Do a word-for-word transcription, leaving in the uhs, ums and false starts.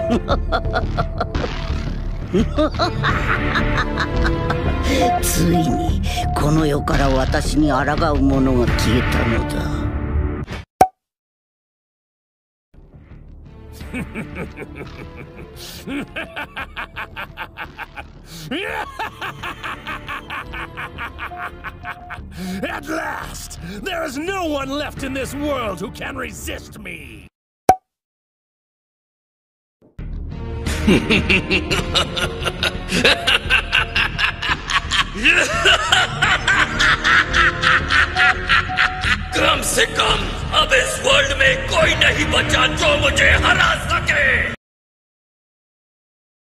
ついにこの世から私に抗う者が消えたのだ。 At last! There is no one left in this world who can resist me! कम से कम अब इस वर्ल्ड में कोई नहीं बचा जो मुझे हरा सके।